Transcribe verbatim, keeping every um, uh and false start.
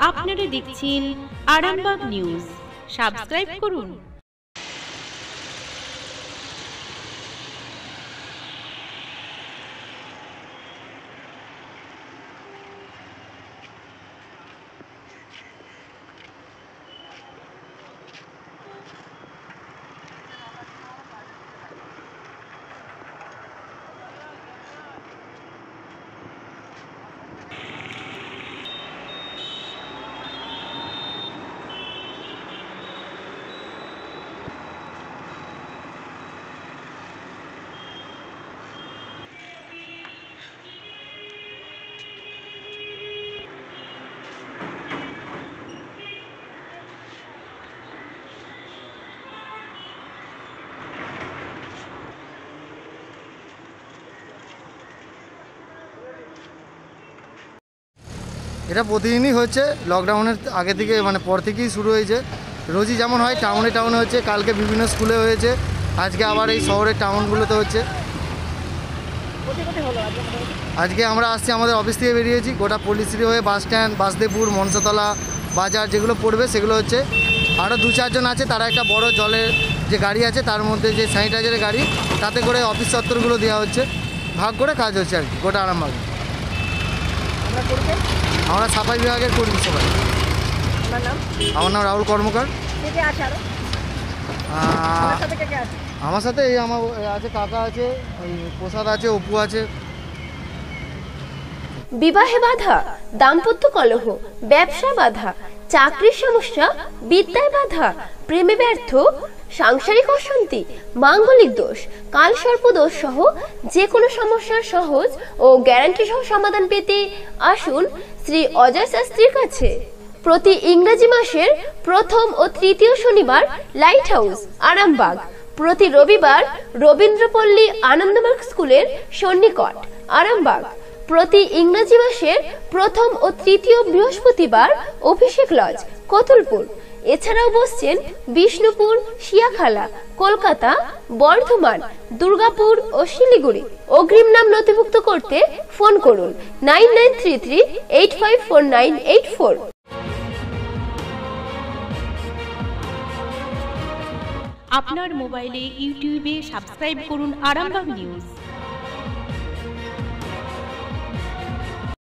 আপনারা দেখছেন Arambagh news. Subscribe করুন। এটা প্রতিদিনই হচ্ছে, লকডাউনের আগে থেকে মানে পর থেকেই শুরু হয়েছে। রোজই যেমন হয় টাউনে টাউনে হচ্ছে, কালকে বিভিন্ন স্কুলে হয়েছে, আজকে আবার এই শহরের টাউনগুলোতে হচ্ছে। আজকে আমরা আসছি, আমাদের অফিস থেকে বেরিয়েছি, গোটা পল্লীশ্রী হয়ে বাস স্ট্যান্ড, বাসদেবপুর, মনসাতলা বাজার যেগুলো পড়বে সেগুলো হচ্ছে। আরও দু চারজন আছে, তারা একটা বড় জলের যে গাড়ি আছে তার মধ্যে যে স্যানিটাইজারের গাড়ি, তাতে করে অফিস চত্বরগুলো দেওয়া হচ্ছে, ভাগ করে কাজ হচ্ছে আর কি গোটা আরামবাগে। আমরা সাফাই বিভাগের কর্মী সবাই। আমার নাম রাহুল কর্মকার। আমার সাথে এই আমার আছে, কাকা আছে, ওই প্রসাদ আছে, অপু আছে। বিবাহে বাধা, দাম্পত্য কলহ, ব্যবসা বাধা, চাকরির সমস্যা, বিদ্যায় বাধা, প্রেমে ব্যর্থ, সাংসারিক অশান্তি, মাঙ্গলিক দোষ, কালসর্প দোষ সহ যে কোনো সমস্যার সহজ ও গ্যারান্টি সহ সমাধান পেতে আসুন শ্রী অজয় শাস্ত্রীর কাছে। প্রতি ইংরেজি মাসের প্রথম ও তৃতীয় শনিবার লাইট হাউস আরামবাগ, প্রতি রবিবার রবীন্দ্রপল্লী আনন্দমার্গ স্কুলের সন্নিকট আরামবাগ, প্রতি ইংরেজি মাসের প্রথম ও তৃতীয় বৃহস্পতিবার অভিষেক লজ কতুলপুর। এছাড়াও বসছেন বিষ্ণুপুর, শিয়াখালা, কলকাতা, বর্ধমান, দুর্গাপুর ও শিলিগুড়ি। অগ্রিম নাম নথিভুক্ত করতে ফোন করুন nine nine three three eight five four nine eight four. আপনার মোবাইলে ইউটিউবে সাবস্ক্রাইব করুন আরামবাগ নিউজ।